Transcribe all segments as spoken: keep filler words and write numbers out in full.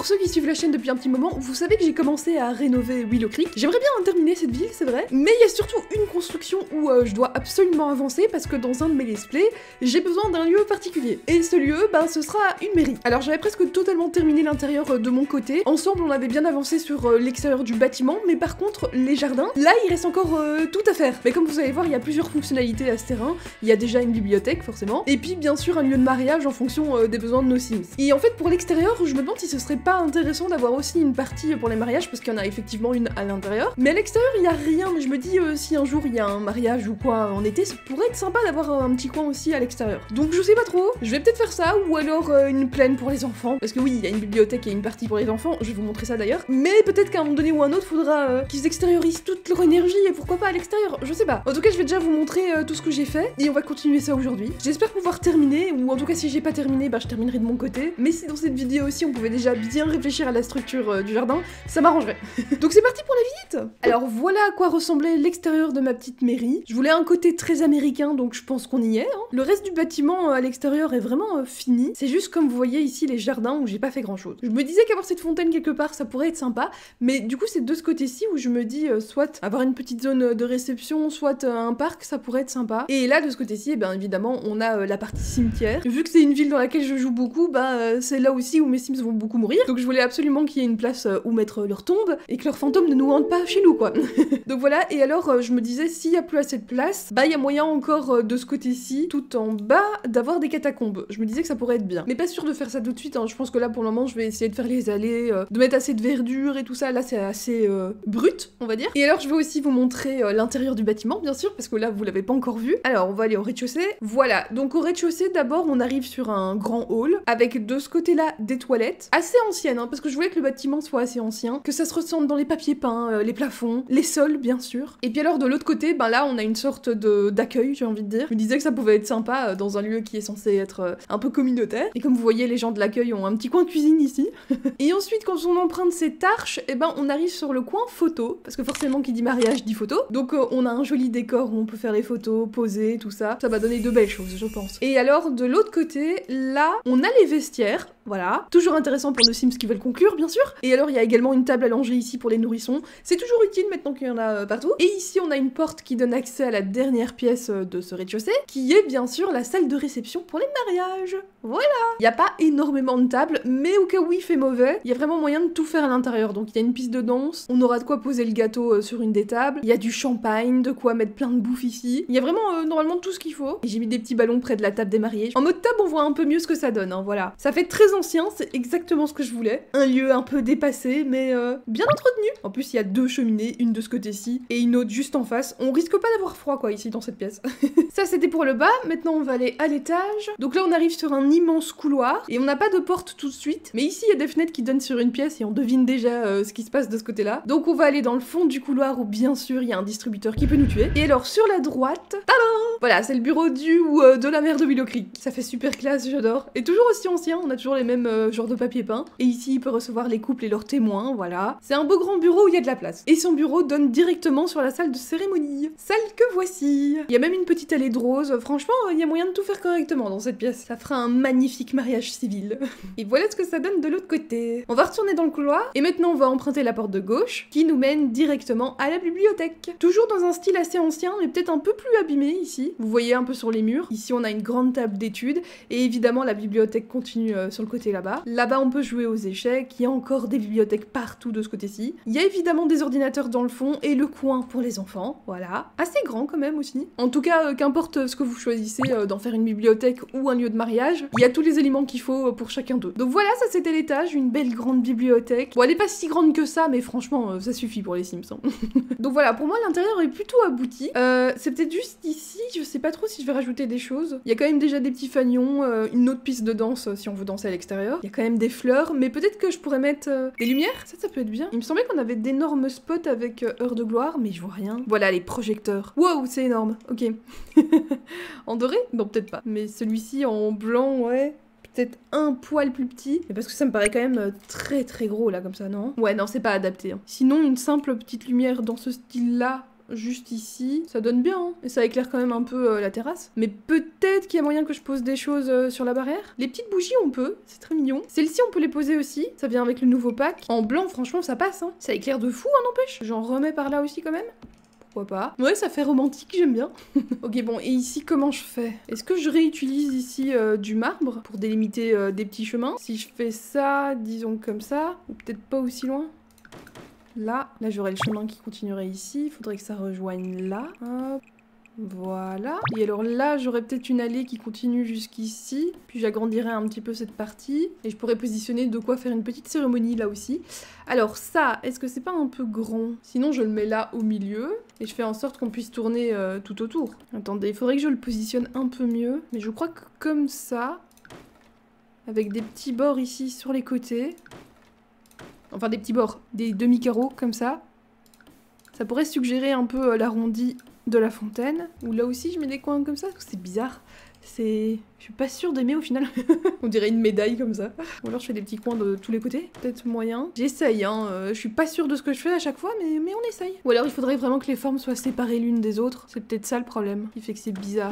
pour ceux qui suivent la chaîne depuis un petit moment, vous savez que j'ai commencé à rénover Willow Creek. J'aimerais bien terminer cette ville, c'est vrai, mais il y a surtout une construction où euh, je dois absolument avancer parce que dans un de mes let's play, j'ai besoin d'un lieu particulier. Et ce lieu, ben ce sera une mairie. Alors j'avais presque totalement terminé l'intérieur de mon côté. Ensemble, on avait bien avancé sur euh, l'extérieur du bâtiment, mais par contre, les jardins, là, il reste encore euh, tout à faire. Mais comme vous allez voir, il y a plusieurs fonctionnalités à ce terrain. Il y a déjà une bibliothèque, forcément, et puis bien sûr un lieu de mariage en fonction euh, des besoins de nos Sims. Et en fait, pour l'extérieur, je me demande si ce serait pas intéressant d'avoir aussi une partie pour les mariages, parce qu'il y en a effectivement une à l'intérieur. Mais à l'extérieur, il y a rien, mais je me dis, euh, si un jour il y a un mariage ou quoi en été, ça pourrait être sympa d'avoir euh, un petit coin aussi à l'extérieur. Donc je sais pas trop, je vais peut-être faire ça, ou alors euh, une plaine pour les enfants, parce que oui, il y a une bibliothèque et une partie pour les enfants, je vais vous montrer ça d'ailleurs, mais peut-être qu'à un moment donné ou un autre, faudra euh, qu'ils extériorisent toute leur énergie, et pourquoi pas à l'extérieur, je sais pas. En tout cas, je vais déjà vous montrer euh, tout ce que j'ai fait, et on va continuer ça aujourd'hui. J'espère pouvoir terminer, ou en tout cas si j'ai pas terminé, bah je terminerai de mon côté, mais si dans cette vidéo aussi on pouvait déjà bien réfléchir à la structure euh, du jardin, ça m'arrangerait. Donc c'est parti pour la visite. Alors voilà à quoi ressemblait l'extérieur de ma petite mairie. Je voulais un côté très américain, donc je pense qu'on y est. Hein. Le reste du bâtiment euh, à l'extérieur est vraiment euh, fini. C'est juste comme vous voyez ici les jardins où j'ai pas fait grand chose. Je me disais qu'avoir cette fontaine quelque part ça pourrait être sympa, mais du coup c'est de ce côté-ci où je me dis euh, soit avoir une petite zone de réception, soit euh, un parc, ça pourrait être sympa. Et là de ce côté-ci, eh bien évidemment on a euh, la partie cimetière. Vu que c'est une ville dans laquelle je joue beaucoup, bah euh, c'est là aussi où mes Sims vont beaucoup mourir. Donc je voulais absolument qu'il y ait une place euh, où mettre leur tombe et que leurs fantômes ne nous hantent pas chez nous quoi. Donc voilà, et alors euh, je me disais s'il y a plus assez de place, bah il y a moyen encore euh, de ce côté-ci, tout en bas, d'avoir des catacombes. Je me disais que ça pourrait être bien. Mais pas sûr de faire ça tout de suite, hein. Je pense que là pour le moment je vais essayer de faire les allées, euh, de mettre assez de verdure et tout ça. Là c'est assez euh, brut, on va dire. Et alors je vais aussi vous montrer euh, l'intérieur du bâtiment bien sûr, parce que là vous l'avez pas encore vu. Alors on va aller au rez-de-chaussée. Voilà, donc au rez-de-chaussée d'abord on arrive sur un grand hall, avec de ce côté-là des toilettes, assez anciennes, hein, parce que je voulais que le bâtiment soit assez ancien, que ça se ressente dans les papiers peints, euh, les plafonds, les sols bien sûr. Et puis alors de l'autre côté, ben là on a une sorte de d'accueil, j'ai envie de dire. Je me disais que ça pouvait être sympa euh, dans un lieu qui est censé être euh, un peu communautaire. Et comme vous voyez, les gens de l'accueil ont un petit coin cuisine ici. Et ensuite, quand on emprunte cette arche, et ben on arrive sur le coin photo, parce que forcément qui dit mariage dit photo. Donc euh, on a un joli décor où on peut faire les photos, poser, tout ça. Ça va donner de belles choses, je pense. Et alors de l'autre côté, là, on a les vestiaires. Voilà, toujours intéressant pour nos Sims qui veulent conclure, bien sûr. Et alors, il y a également une table à langer ici pour les nourrissons. C'est toujours utile maintenant qu'il y en a euh, partout. Et ici, on a une porte qui donne accès à la dernière pièce euh, de ce rez-de-chaussée, qui est bien sûr la salle de réception pour les mariages. Voilà. Il n'y a pas énormément de tables, mais au cas où il fait mauvais, il y a vraiment moyen de tout faire à l'intérieur. Donc, il y a une piste de danse, on aura de quoi poser le gâteau euh, sur une des tables, il y a du champagne, de quoi mettre plein de bouffe ici. Il y a vraiment, euh, normalement, tout ce qu'il faut. Et j'ai mis des petits ballons près de la table des mariés. En mode table, on voit un peu mieux ce que ça donne, hein, voilà. Ça fait très ancien, c'est exactement ce que je voulais. Un lieu un peu dépassé, mais euh, bien entretenu. En plus, il y a deux cheminées, une de ce côté-ci et une autre juste en face. On risque pas d'avoir froid, quoi, ici, dans cette pièce. Ça, c'était pour le bas. Maintenant, on va aller à l'étage. Donc là, on arrive sur un immense couloir et on n'a pas de porte tout de suite. Mais ici, il y a des fenêtres qui donnent sur une pièce et on devine déjà euh, ce qui se passe de ce côté-là. Donc, on va aller dans le fond du couloir où, bien sûr, il y a un distributeur qui peut nous tuer. Et alors, sur la droite, tadam! Voilà, c'est le bureau du ou euh, de la mère de Willow Creek. Ça fait super classe, j'adore. Et toujours aussi ancien, on a toujours les mêmes euh, genres de papier peint. Et ici, il peut recevoir les couples et leurs témoins, voilà. C'est un beau grand bureau où il y a de la place. Et son bureau donne directement sur la salle de cérémonie. Salle que voici. Il y a même une petite allée de roses. Franchement, il y a moyen de tout faire correctement dans cette pièce. Ça fera un magnifique mariage civil. Et voilà ce que ça donne de l'autre côté. On va retourner dans le couloir. Et maintenant, on va emprunter la porte de gauche, qui nous mène directement à la bibliothèque. Toujours dans un style assez ancien, mais peut-être un peu plus abîmé ici. Vous voyez un peu sur les murs. Ici, on a une grande table d'études. Et évidemment, la bibliothèque continue euh, sur le côté là-bas. Là-bas, on peut jouer aux échecs. Il y a encore des bibliothèques partout de ce côté-ci. Il y a évidemment des ordinateurs dans le fond et le coin pour les enfants. Voilà. Assez grand quand même aussi. En tout cas, euh, qu'importe ce que vous choisissez euh, d'en faire une bibliothèque ou un lieu de mariage, il y a tous les éléments qu'il faut euh, pour chacun d'eux. Donc voilà, ça c'était l'étage. Une belle grande bibliothèque. Bon, elle est pas si grande que ça, mais franchement, euh, ça suffit pour les Sims. Hein. Donc voilà, pour moi, l'intérieur est plutôt abouti. Euh, c'est peut-être juste ici, je sais pas trop si je vais rajouter des choses. Il y a quand même déjà des petits fanions, euh, une autre piste de danse euh, si on veut danser à l'extérieur. Il y a quand même des fleurs, mais peut-être que je pourrais mettre euh, des lumières. Ça, ça peut être bien. Il me semblait qu'on avait d'énormes spots avec euh, heure de gloire, mais je vois rien. Voilà, les projecteurs. Wow, c'est énorme. Ok. En doré? Non, peut-être pas. Mais celui-ci en blanc, ouais. Peut-être un poil plus petit, mais parce que ça me paraît quand même euh, très très gros là comme ça, non? Ouais, non, c'est pas adapté. Hein. Sinon, une simple petite lumière dans ce style-là juste ici. Ça donne bien, hein. Et ça éclaire quand même un peu euh, la terrasse. Mais peut-être qu'il y a moyen que je pose des choses euh, sur la barrière. Les petites bougies, on peut. C'est très mignon. Celles-ci, on peut les poser aussi. Ça vient avec le nouveau pack. En blanc, franchement, ça passe, hein. Ça éclaire de fou, hein, n'empêche. J'en remets par là aussi quand même. Pourquoi pas. Ouais, ça fait romantique, j'aime bien. Ok, bon, et ici, comment je fais? Est-ce que je réutilise ici euh, du marbre pour délimiter euh, des petits chemins? Si je fais ça, disons comme ça, ou peut-être pas aussi loin. Là, là j'aurai le chemin qui continuerait ici. Il faudrait que ça rejoigne là. Hop. Voilà. Et alors là, j'aurais peut-être une allée qui continue jusqu'ici. Puis j'agrandirai un petit peu cette partie. Et je pourrais positionner de quoi faire une petite cérémonie là aussi. Alors ça, est-ce que c'est pas un peu grand? Sinon, je le mets là au milieu. Et je fais en sorte qu'on puisse tourner euh, tout autour. Attendez, il faudrait que je le positionne un peu mieux. Mais je crois que comme ça, avec des petits bords ici sur les côtés. Enfin des petits bords, des demi-carreaux comme ça. Ça pourrait suggérer un peu euh, l'arrondi de la fontaine. Ou là aussi je mets des coins comme ça, parce que c'est bizarre. C'est... Je suis pas sûre d'aimer au final. On dirait une médaille comme ça. Ou alors je fais des petits coins de tous les côtés. Peut-être moyen. J'essaye, hein. Euh, je suis pas sûre de ce que je fais à chaque fois, mais, mais on essaye. Ou alors il faudrait vraiment que les formes soient séparées l'une des autres. C'est peut-être ça le problème, qui fait que c'est bizarre.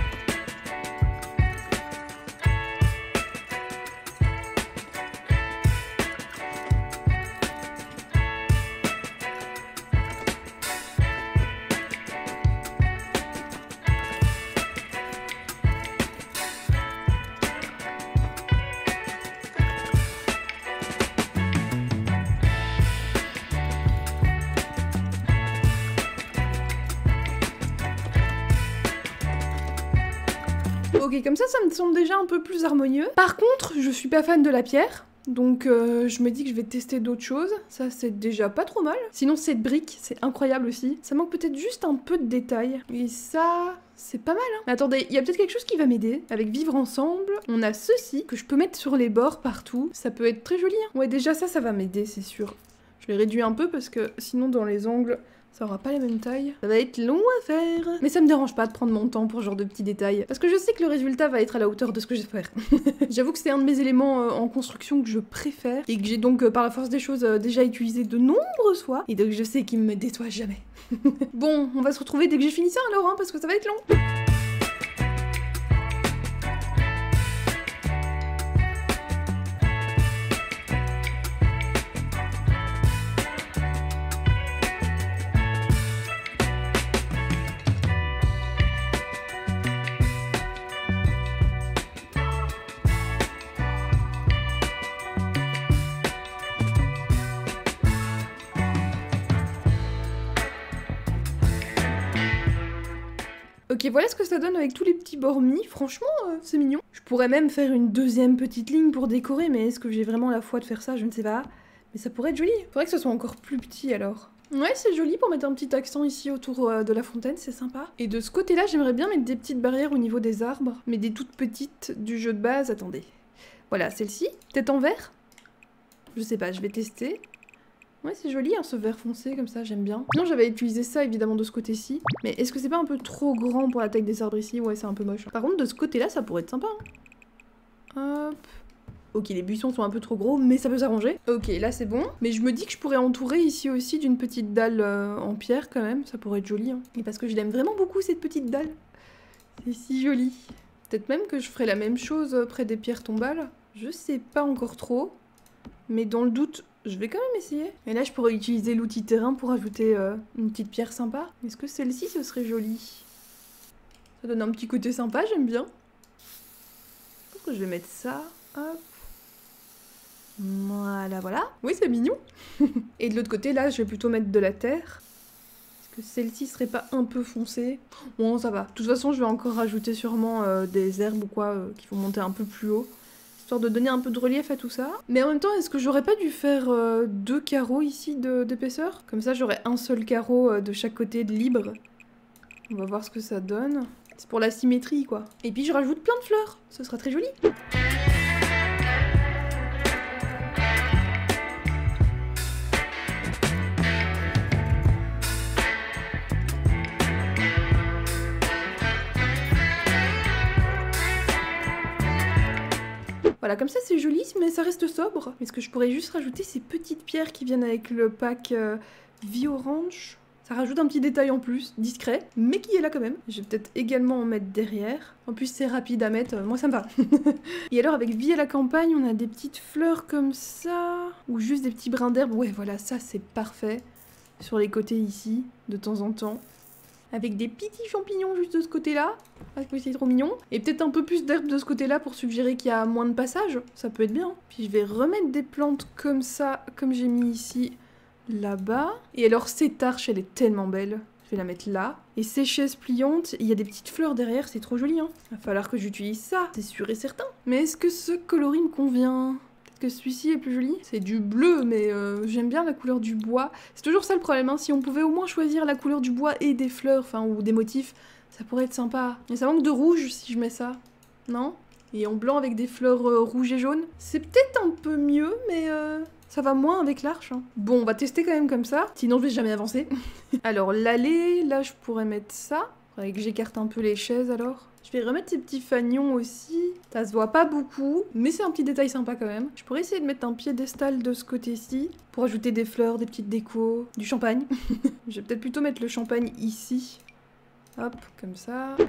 Ok, comme ça, ça me semble déjà un peu plus harmonieux. Par contre, je suis pas fan de la pierre. Donc euh, je me dis que je vais tester d'autres choses. Ça, c'est déjà pas trop mal. Sinon, cette brique, c'est incroyable aussi. Ça manque peut-être juste un peu de détails. Et ça... c'est pas mal, hein. Mais attendez, il y a peut-être quelque chose qui va m'aider. Avec vivre ensemble, on a ceci que je peux mettre sur les bords partout. Ça peut être très joli, hein. Ouais, déjà ça, ça va m'aider, c'est sûr. Je l'ai réduit un peu parce que sinon, dans les angles... ça aura pas la même taille. Ça va être long à faire. Mais ça me dérange pas de prendre mon temps pour ce genre de petits détails. Parce que je sais que le résultat va être à la hauteur de ce que je vais faire. J'avoue que c'est un de mes éléments euh, en construction que je préfère. Et que j'ai donc, euh, par la force des choses, euh, déjà utilisé de nombreuses fois. Et donc je sais qu'il me déçoit jamais. Bon, on va se retrouver dès que j'ai fini ça alors, hein, parce que ça va être long. Ok, voilà ce que ça donne avec tous les petits bords mis. Franchement, euh, c'est mignon. Je pourrais même faire une deuxième petite ligne pour décorer, mais est-ce que j'ai vraiment la foi de faire ça? Je ne sais pas. Mais ça pourrait être joli. Faudrait que ce soit encore plus petit alors. Ouais, c'est joli pour mettre un petit accent ici autour euh, de la fontaine, c'est sympa. Et de ce côté-là, j'aimerais bien mettre des petites barrières au niveau des arbres. Mais des toutes petites du jeu de base. Attendez. Voilà, celle-ci. Peut-être en vert? Je sais pas, je vais tester. Ouais, c'est joli, hein, ce vert foncé, comme ça, j'aime bien. Non, j'avais utilisé ça, évidemment, de ce côté-ci. Mais est-ce que c'est pas un peu trop grand pour la taille des arbres ici? Ouais, c'est un peu moche. Par contre, de ce côté-là, ça pourrait être sympa. Hein. Hop. Ok, les buissons sont un peu trop gros, mais ça peut s'arranger. Ok, là, c'est bon. Mais je me dis que je pourrais entourer ici aussi d'une petite dalle euh, en pierre, quand même. Ça pourrait être joli, hein. Et parce que je l'aime vraiment beaucoup, cette petite dalle. C'est si joli. Peut-être même que je ferai la même chose près des pierres tombales. Je sais pas encore trop. Mais dans le doute... je vais quand même essayer. Et là, je pourrais utiliser l'outil terrain pour ajouter euh, une petite pierre sympa. Est-ce que celle-ci, ce serait joli? Ça donne un petit côté sympa, j'aime bien. Je pense que je vais mettre ça. Hop. Voilà, voilà. Oui, c'est mignon. Et de l'autre côté, là, je vais plutôt mettre de la terre. Est-ce que celle-ci serait pas un peu foncée? Bon, ça va. De toute façon, je vais encore rajouter sûrement euh, des herbes ou quoi euh, qui vont monter un peu plus haut. Histoire de donner un peu de relief à tout ça. Mais en même temps, est-ce que j'aurais pas dû faire euh, deux carreaux ici d'épaisseur? Comme ça, j'aurais un seul carreau euh, de chaque côté de libre. On va voir ce que ça donne. C'est pour la symétrie, quoi. Et puis, je rajoute plein de fleurs. Ce sera très joli. Voilà, comme ça c'est joli, mais ça reste sobre. Est-ce que je pourrais juste rajouter ces petites pierres qui viennent avec le pack euh, vie orange? Ça rajoute un petit détail en plus, discret, mais qui est là quand même. Je vais peut-être également en mettre derrière. En plus c'est rapide à mettre, moi ça me va. Et alors avec Vie à la campagne, on a des petites fleurs comme ça, ou juste des petits brins d'herbe. Ouais voilà, ça c'est parfait. Sur les côtés ici, de temps en temps. Avec des petits champignons juste de ce côté-là. Ah, c'est trop mignon. Et peut-être un peu plus d'herbe de ce côté-là pour suggérer qu'il y a moins de passage. Ça peut être bien. Puis je vais remettre des plantes comme ça, comme j'ai mis ici, là-bas. Et alors cette arche, elle est tellement belle. Je vais la mettre là. Et ces chaises pliantes, il y a des petites fleurs derrière, c'est trop joli. Hein. Va falloir que j'utilise ça, c'est sûr et certain. Mais est-ce que ce coloris me convient ? Que celui-ci est plus joli. C'est du bleu, mais euh, j'aime bien la couleur du bois. C'est toujours ça le problème, hein. Si on pouvait au moins choisir la couleur du bois et des fleurs, enfin, ou des motifs, ça pourrait être sympa. Mais ça manque de rouge si je mets ça, non? Et en blanc avec des fleurs euh, rouges et jaunes. C'est peut-être un peu mieux, mais euh, ça va moins avec l'arche. Hein. Bon, on va tester quand même comme ça, sinon je vais jamais avancer. Alors, l'allée, là je pourrais mettre ça. Faudrait que j'écarte un peu les chaises alors. Je vais remettre ces petits fanions aussi. Ça se voit pas beaucoup, mais c'est un petit détail sympa quand même. Je pourrais essayer de mettre un piédestal de ce côté-ci pour ajouter des fleurs, des petites décos, du champagne. Je vais peut-être plutôt mettre le champagne ici. Hop, comme ça.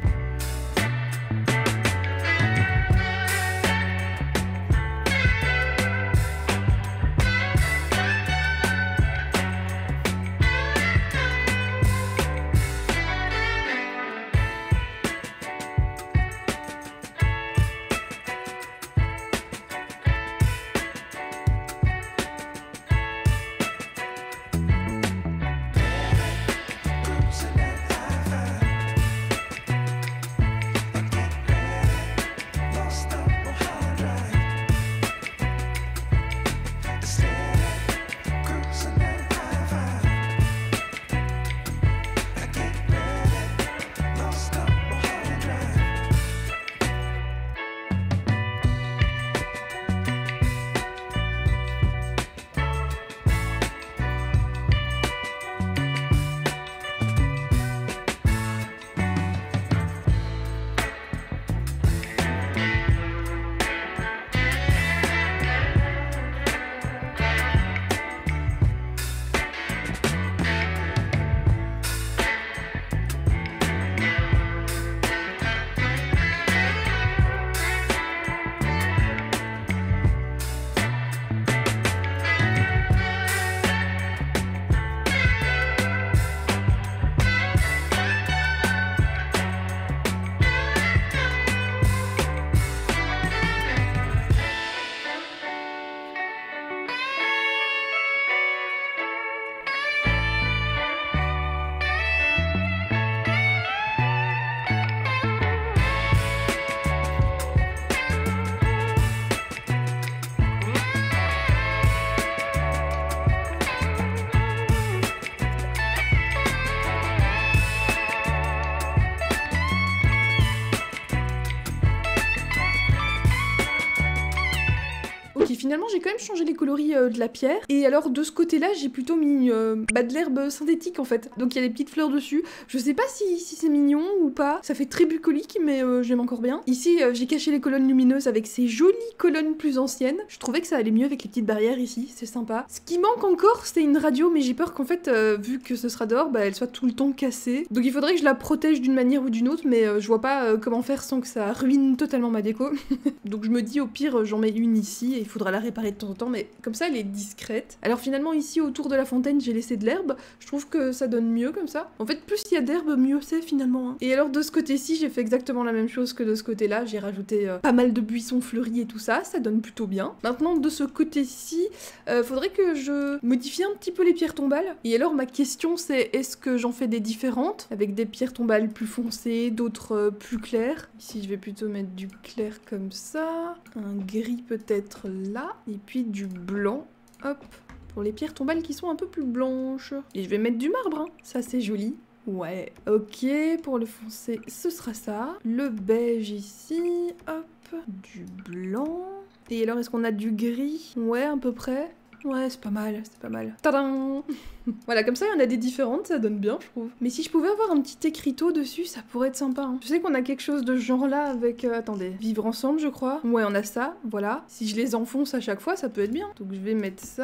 Finalement, j'ai quand même changé les coloris euh, de la pierre. Et alors, de ce côté-là, j'ai plutôt mis euh, bah, de l'herbe synthétique, en fait. Donc, il y a des petites fleurs dessus. Je sais pas si, si c'est mignon ou pas. Ça fait très bucolique, mais euh, j'aime encore bien. Ici, euh, j'ai caché les colonnes lumineuses avec ces jolies colonnes plus anciennes. Je trouvais que ça allait mieux avec les petites barrières ici. C'est sympa. Ce qui manque encore, c'est une radio, mais j'ai peur qu'en fait, euh, vu que ce sera dehors, bah, elle soit tout le temps cassée. Donc, il faudrait que je la protège d'une manière ou d'une autre, mais euh, je vois pas euh, comment faire sans que ça ruine totalement ma déco. Donc, je me dis, au pire, j'en mets une ici et il faudra la réparer de temps en temps, mais comme ça elle est discrète. Alors finalement ici autour de la fontaine j'ai laissé de l'herbe, je trouve que ça donne mieux comme ça. En fait plus il y a d'herbe mieux c'est finalement. Hein. Et alors de ce côté-ci j'ai fait exactement la même chose que de ce côté-là, j'ai rajouté euh, pas mal de buissons fleuris et tout ça, ça donne plutôt bien. Maintenant de ce côté-ci, euh, faudrait que je modifie un petit peu les pierres tombales. Et alors ma question c'est est-ce que j'en fais des différentes, avec des pierres tombales plus foncées, d'autres euh, plus claires. Ici je vais plutôt mettre du clair comme ça, un gris peut-être là, et puis du blanc, hop, pour les pierres tombales qui sont un peu plus blanches. Et je vais mettre du marbre, hein. Ça c'est joli. Ouais, ok, pour le foncé, ce sera ça. Le beige ici, hop, du blanc. Et alors, est-ce qu'on a du gris? Ouais, à peu près. Ouais, c'est pas mal, c'est pas mal. Tadam. Voilà, comme ça, il y en a des différentes, ça donne bien, je trouve. Mais si je pouvais avoir un petit écriteau dessus, ça pourrait être sympa. Hein. Je sais qu'on a quelque chose de ce genre-là avec... Euh, attendez, vivre ensemble, je crois. Ouais, on a ça, voilà. Si je les enfonce à chaque fois, ça peut être bien. Donc je vais mettre ça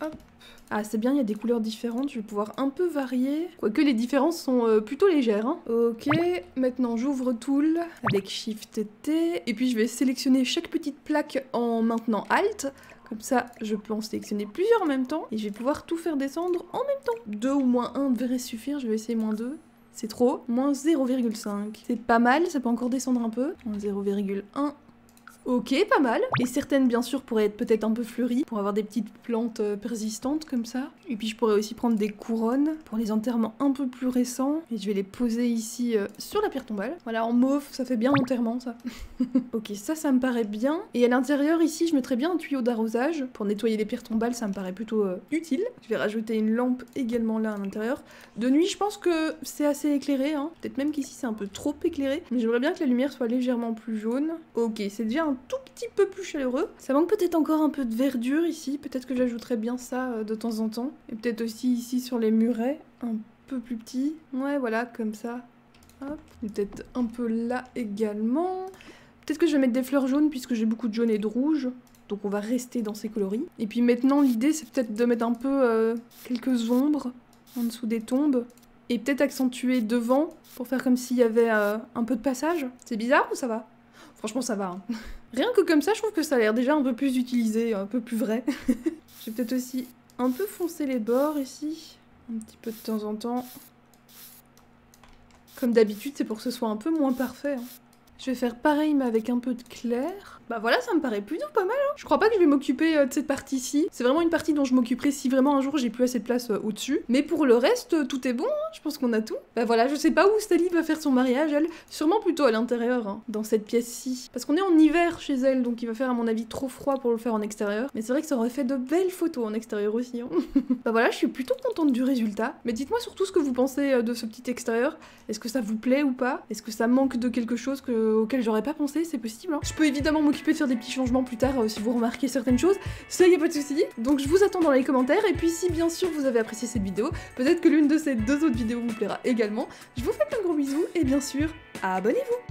Hop. Ah, c'est bien, il y a des couleurs différentes, je vais pouvoir un peu varier. Quoique les différences sont euh, plutôt légères. Hein. Ok, maintenant j'ouvre Tool avec Shift T. Et puis je vais sélectionner chaque petite plaque en maintenant Alt. Comme ça, je peux en sélectionner plusieurs en même temps. Et je vais pouvoir tout faire descendre en même temps. deux ou moins un devrait suffire, je vais essayer moins deux. C'est trop. Moins zéro virgule cinq. C'est pas mal, ça peut encore descendre un peu. Moins zéro virgule un. Ok, pas mal. Et certaines, bien sûr, pourraient être peut-être un peu fleuries, pour avoir des petites plantes euh, persistantes comme ça. Et puis je pourrais aussi prendre des couronnes pour les enterrements un peu plus récents. Et je vais les poser ici euh, sur la pierre tombale. Voilà, en mauve, ça fait bien enterrement, ça. Ok, ça, ça me paraît bien. Et à l'intérieur, ici, je mettrais bien un tuyau d'arrosage. Pour nettoyer les pierres tombales, ça me paraît plutôt euh, utile. Je vais rajouter une lampe également là à l'intérieur. De nuit, je pense que c'est assez éclairé. Hein. Peut-être même qu'ici, c'est un peu trop éclairé. Mais j'aimerais bien que la lumière soit légèrement plus jaune. Ok, c'est déjà un tout petit peu plus chaleureux. Ça manque peut-être encore un peu de verdure ici, peut-être que j'ajouterais bien ça euh, de temps en temps. Et peut-être aussi ici sur les murets, un peu plus petit. Ouais, voilà, comme ça. Hop. Peut-être un peu là également. Peut-être que je vais mettre des fleurs jaunes puisque j'ai beaucoup de jaune et de rouge. Donc on va rester dans ces coloris. Et puis maintenant, l'idée c'est peut-être de mettre un peu euh, quelques ombres en dessous des tombes. Et peut-être accentuer devant pour faire comme s'il y avait euh, un peu de passage. C'est bizarre ou ça va ? Franchement, ça va. Hein. Rien que comme ça, je trouve que ça a l'air déjà un peu plus utilisé, un peu plus vrai. Je vais peut-être aussi un peu foncer les bords ici. Un petit peu de temps en temps. Comme d'habitude, c'est pour que ce soit un peu moins parfait. Hein. Je vais faire pareil, mais avec un peu de clair. Bah voilà, ça me paraît plutôt pas mal. Hein. Je crois pas que je vais m'occuper euh, de cette partie-ci. C'est vraiment une partie dont je m'occuperai si vraiment un jour j'ai plus assez de place euh, au-dessus. Mais pour le reste, euh, tout est bon. Hein. Je pense qu'on a tout. Bah voilà, je sais pas où Stally va faire son mariage, elle. Sûrement plutôt à l'intérieur, hein, dans cette pièce-ci. Parce qu'on est en hiver chez elle, donc il va faire à mon avis trop froid pour le faire en extérieur. Mais c'est vrai que ça aurait fait de belles photos en extérieur aussi. Hein. Bah voilà, je suis plutôt contente du résultat. Mais dites-moi surtout ce que vous pensez euh, de ce petit extérieur. Est-ce que ça vous plaît ou pas? Est-ce que ça manque de quelque chose que... auquel j'aurais pas pensé? C'est possible. Hein. Je peux évidemment m'occuper de faire des petits changements plus tard euh, si vous remarquez certaines choses, ça y a pas de souci. Donc je vous attends dans les commentaires et puis si bien sûr vous avez apprécié cette vidéo, peut-être que l'une de ces deux autres vidéos vous plaira également. Je vous fais plein de gros bisous et bien sûr, abonnez-vous.